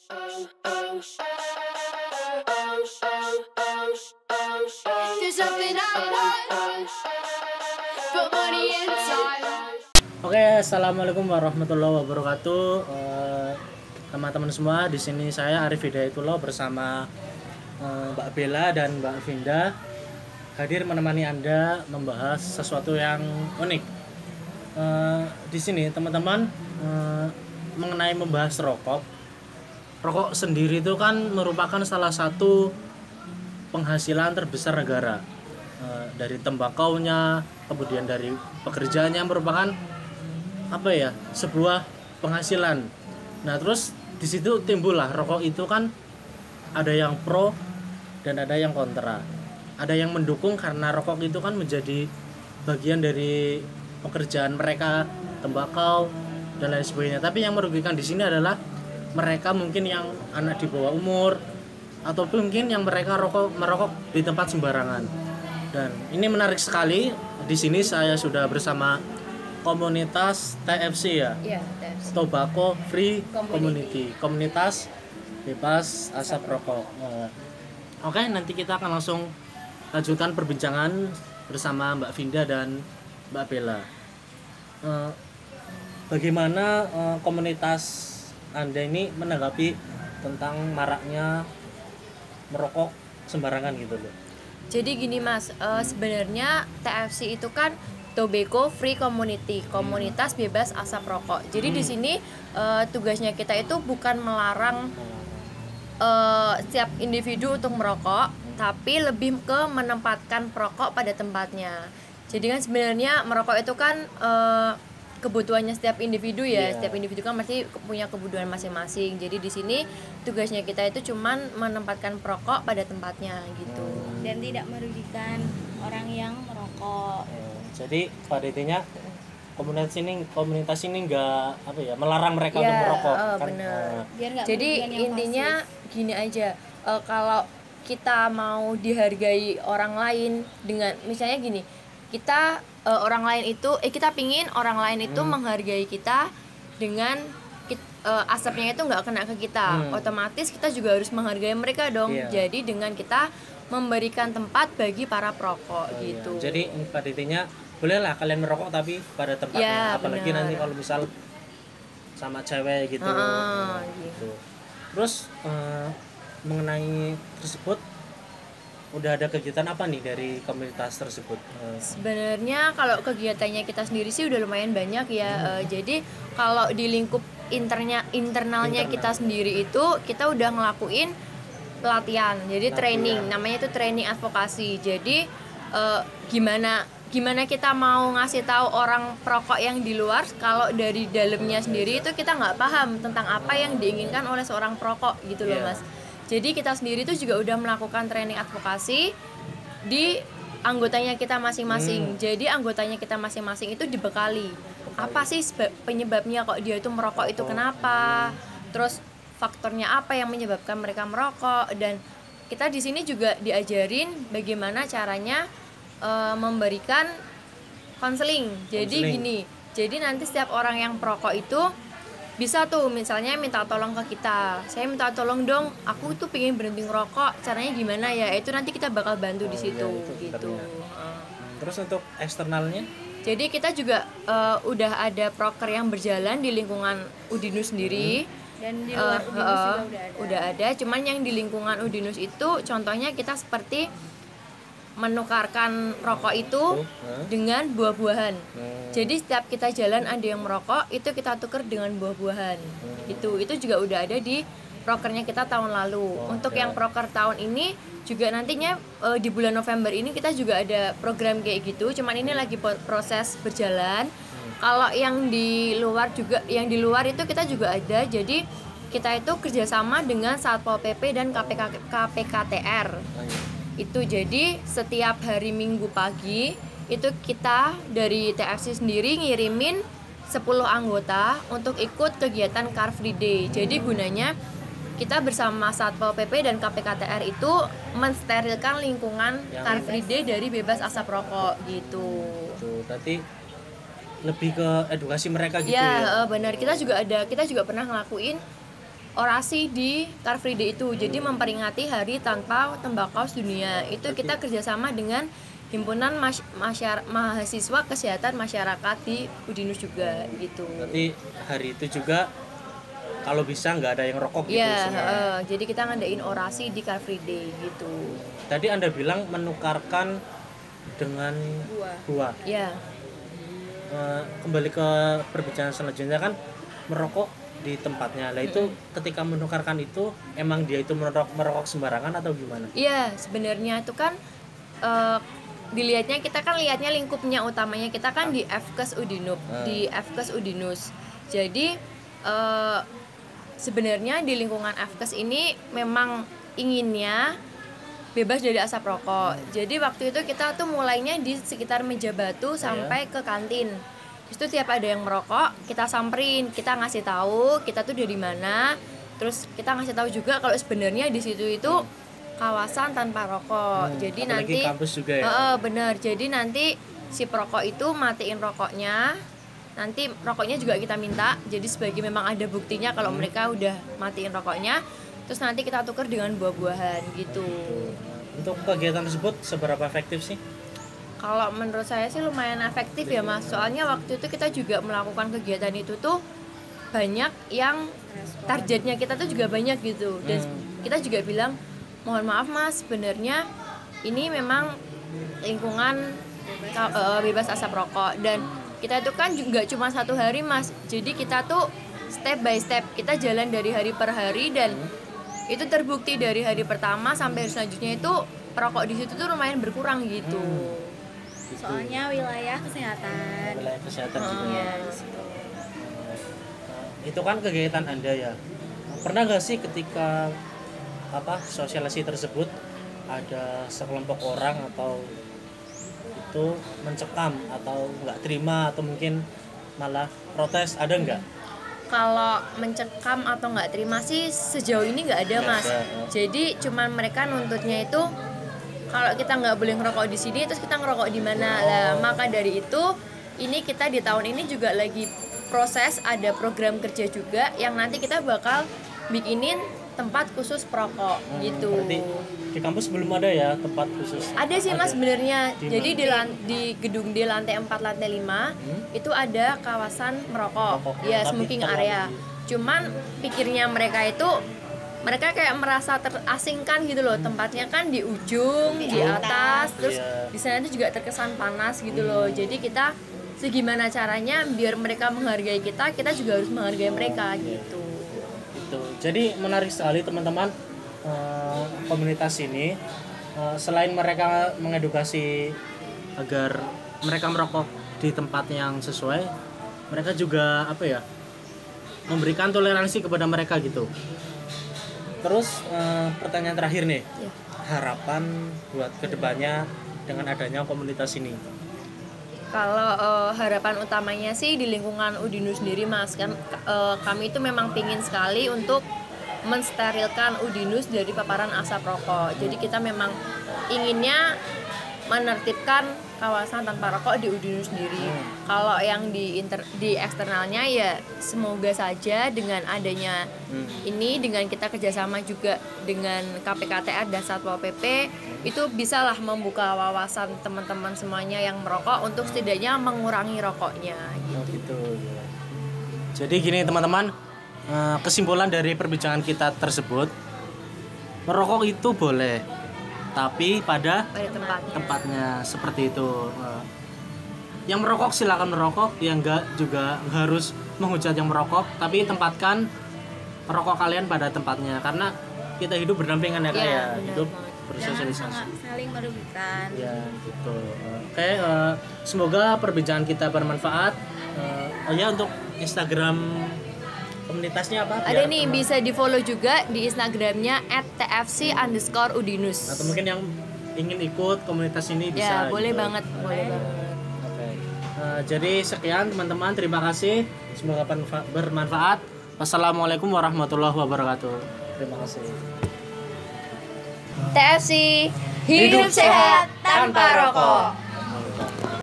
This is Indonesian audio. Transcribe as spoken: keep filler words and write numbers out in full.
There's nothing I want but money and time. Oke, assalamualaikum warahmatullahi wabarakatuh. Eh, teman-teman semua, di sini saya Arif Hidayatullah bersama eh, Mbak Bella dan Mbak Vinda hadir menemani Anda membahas sesuatu yang unik. Eh, di sini teman-teman eh, mengenai membahas rokok. Rokok sendiri itu kan merupakan salah satu penghasilan terbesar negara. Eh, dari tembakaunya, kemudian dari pekerjaannya merupakan apa ya, sebuah penghasilan. Nah terus di situ timbullah rokok itu kan ada yang pro dan ada yang kontra. Ada yang mendukung karena rokok itu kan menjadi bagian dari pekerjaan mereka, tembakau dan lain sebagainya. Tapi yang merugikan di sini adalah mereka mungkin yang anak di bawah umur ataupun mungkin yang mereka rokok merokok di tempat sembarangan. Dan ini menarik sekali. Di sini saya sudah bersama komunitas T F C ya. Iya, T F C. Tobacco Free Community. Community. Komunitas bebas asap rokok. Eh, Oke, nanti kita akan langsung lanjutkan perbincangan bersama Mbak Vinda dan Mbak Bella. Eh, bagaimana eh, komunitas Anda ini menanggapi tentang maraknya merokok sembarangan gitu loh? Jadi gini Mas, uh, sebenarnya T F C itu kan Tobacco Free Community, komunitas bebas asap rokok. Jadi Hmm. di sini uh, tugasnya kita itu bukan melarang uh, setiap individu untuk merokok, tapi lebih ke menempatkan perokok pada tempatnya. Jadi kan sebenarnya merokok itu kan uh, kebutuhannya setiap individu ya. Yeah. Setiap individu kan masih punya kebutuhan masing-masing. Jadi di sini tugasnya kita itu cuman menempatkan perokok pada tempatnya gitu. Dan tidak merugikan orang yang merokok. Eh, jadi pada intinya komunitas ini komunitas ini enggak apa ya, melarang mereka Ya, untuk merokok oh, kan. bener. eh, Biar nggak Jadi merugikan yang intinya pasif. gini aja, eh, kalau kita mau dihargai orang lain dengan misalnya gini, kita eh, orang lain itu eh kita pingin orang lain itu Hmm. menghargai kita dengan kit- eh, asapnya itu nggak kena ke kita, Hmm. otomatis kita juga harus menghargai mereka dong. Iya. Jadi dengan kita memberikan tempat bagi para perokok oh iya. gitu. Jadi pada intinya bolehlah kalian merokok tapi pada tempatnya. Ya, Apalagi benar. nanti kalau misal sama cewek gitu. Ah, Eh, gitu. Terus eh, mengenai tersebut udah ada kegiatan apa nih dari komunitas tersebut? Eh, Sebenarnya kalau kegiatannya kita sendiri sih udah lumayan banyak ya. Eh, jadi kalau di lingkup internya internalnya Internal. kita sendiri itu kita udah ngelakuin pelatihan. Jadi Pelatihan. training, namanya itu training advokasi. Jadi eh, gimana gimana kita mau ngasih tahu orang perokok yang di luar kalau dari dalamnya sendiri itu kita nggak paham tentang apa yang diinginkan oleh seorang perokok gitu loh Iya. Mas. Jadi kita sendiri tuh juga udah melakukan training advokasi di anggotanya kita masing-masing. Hmm. Jadi anggotanya kita masing-masing itu dibekali. Apa sih sebab penyebabnya kok dia itu merokok itu Oh. kenapa? Terus faktornya apa yang menyebabkan mereka merokok, dan kita di sini juga diajarin bagaimana caranya eh, memberikan konseling. Jadi Konseling. gini. Jadi nanti setiap orang yang perokok itu bisa tuh misalnya minta tolong ke kita, saya minta tolong dong, aku tuh pengen berhenti ngerokok, caranya gimana ya, itu nanti kita bakal bantu di Oh, situ iya, itu gitu. benernya. Heeh. Terus untuk eksternalnya? Jadi kita juga eh, udah ada proker yang berjalan di lingkungan Udinus sendiri. Dan di Eh, luar Udinus eh, juga udah ada. udah ada, cuman yang di lingkungan Udinus itu contohnya kita seperti menukarkan rokok itu Hah? dengan buah-buahan. Hmm. Jadi setiap kita jalan ada yang merokok, itu kita tuker dengan buah-buahan. Hmm. Itu itu juga udah ada di prokernya kita tahun lalu. Oh, Untuk oke. yang proker tahun ini juga nantinya eh, di bulan November ini kita juga ada program kayak gitu. Cuman ini lagi po- proses berjalan. Kalau yang di luar juga, yang di luar itu kita juga ada. Jadi kita itu kerjasama dengan Satpol P P dan K P K, K P K T R. Oh, iya. Itu jadi setiap hari Minggu pagi itu kita dari T F C sendiri ngirimin sepuluh anggota untuk ikut kegiatan Car Free Day. Jadi gunanya kita bersama Satpol P P dan K P K T R itu mensterilkan lingkungan Yang Car Free Day dari bebas asap rokok gitu. Tuh, berarti lebih ke edukasi mereka gitu Ya, ya. eh, benar. Kita juga ada, kita juga pernah ngelakuin orasi di Car Free Day itu. Jadi memperingati Hari Tanpa Tembakau Dunia. Itu kita kerjasama dengan Himpunan Mas- Masyar- Mahasiswa Kesehatan Masyarakat di Udinus juga gitu. Berarti hari itu juga kalau bisa nggak ada yang rokok gitu Iya, semua. heeh. Jadi kita ngadain orasi di Car Free Day gitu. Tadi Anda bilang menukarkan dengan Buah. buah. Ya, Eh, kembali ke perbincangan selanjutnya kan merokok di tempatnya. Lah itu ketika menukarkan itu emang dia itu merokok merokok sembarangan atau gimana? iya sebenarnya itu kan eh, dilihatnya kita kan lihatnya lingkupnya utamanya kita kan di Fkes Udinus, Hmm. di Fkes Udinus. Jadi eh, sebenarnya di lingkungan Fkes ini memang inginnya bebas dari asap rokok. Jadi waktu itu kita tuh mulainya di sekitar meja batu sampai ke kantin. Terus tuh tiap ada yang merokok, kita samperin, kita ngasih tahu kita tuh dari mana. Terus kita ngasih tahu juga kalau sebenarnya di situ itu kawasan tanpa rokok. Hmm, Jadi apalagi nanti kampus juga ya. Heeh, bener. Jadi nanti si perokok itu matiin rokoknya. Nanti rokoknya juga kita minta. Jadi sebagai memang ada buktinya kalau Hmm. mereka udah matiin rokoknya. Terus nanti kita tuker dengan buah-buahan gitu. Untuk kegiatan tersebut seberapa efektif sih? Kalau menurut saya sih lumayan efektif ya Mas. Soalnya waktu itu kita juga melakukan kegiatan itu tuh banyak yang targetnya kita tuh juga banyak gitu. Dan Hmm. kita juga bilang mohon maaf Mas, sebenarnya ini memang lingkungan ka- eh, bebas asap rokok dan kita itu kan juga cuma satu hari Mas. Jadi kita tuh step by step kita jalan dari hari per hari dan itu terbukti dari hari pertama sampai hari selanjutnya itu perokok di situ tuh lumayan berkurang gitu. Gitu. Soalnya wilayah kesehatan. Wilayah kesehatan juga. Iya, di situ. Nah, itu kan kegiatan Anda ya. Pernah nggak sih ketika apa sosialisasi tersebut ada sekelompok orang atau itu mencekam atau nggak terima atau mungkin malah protes, ada nggak? Kalau mencekam atau nggak terima sih sejauh ini nggak ada Nggak Mas. ada, oh. Jadi cuman mereka nuntutnya itu kalau kita nggak boleh ngerokok di sini terus kita ngerokok di mana lah. Maka dari itu ini kita di tahun ini juga lagi proses ada program kerja juga yang nanti kita bakal bikinin tempat khusus perokok Hmm, gitu. Berarti di kampus belum ada ya tempat khusus? Ada sih Mas sebenarnya. Di Jadi mana? di lan- di gedung di lantai empat lantai lima Hmm? itu ada kawasan merokok. Merokok. Ya, Tapi smoking terlalu- area. Cuman pikirnya mereka itu mereka kayak merasa terasingkan gitu loh. Tempatnya kan di ujung, di atas, terus Iya. di sana itu juga terkesan panas gitu loh. Jadi kita segimana caranya biar mereka menghargai kita, kita juga harus menghargai mereka gitu. Gitu. Jadi menarik sekali teman-teman, eh, komunitas ini eh, selain mereka mengedukasi agar mereka merokok di tempat yang sesuai, mereka juga apa ya memberikan toleransi kepada mereka gitu. Terus eh, pertanyaan terakhir nih, Ya. harapan buat kedepannya dengan adanya komunitas ini. Kalau eh, harapan utamanya sih di lingkungan Udinus sendiri Mas kan eh, kami itu memang pingin sekali untuk mensterilkan Udinus dari paparan asap rokok. Jadi kita memang inginnya menertibkan kawasan tanpa rokok di Udinus sendiri. Kalau yang di inter, di eksternalnya ya semoga saja dengan adanya Hmm. ini dengan kita kerjasama juga dengan K P K T R dan Satpol P P itu bisalah membuka wawasan teman-teman semuanya yang merokok untuk setidaknya mengurangi rokoknya. Oh gitu. Jadi gini teman-teman, eh, kesimpulan dari perbincangan kita tersebut, merokok itu boleh, tapi pada Pada tempatnya. tempatnya seperti itu. Eh, Yang merokok silakan merokok, yang enggak juga nggak harus menghujat yang merokok, tapi tempatkan merokok kalian pada tempatnya karena kita hidup berdampingan ya Iya, kayak benar hidup banget. Jangan bersosialisasi. sangat saling merugikan. Ya gitu. Oke, eh, semoga perbincangan kita bermanfaat. Eh, oh ya untuk Instagram komunitasnya apa? Ada Biar nih teman- bisa di follow juga di Instagramnya at t f c underscore udinus. atau mungkin yang ingin ikut komunitas ini Ya bisa. boleh gitu. banget, boleh banget. Oke. Eh, jadi sekian teman-teman, terima kasih. Semoga bermanfa- bermanfaat. Wassalamualaikum warahmatullahi wabarakatuh. Terima kasih. T F C hidup sehat tanpa rokok.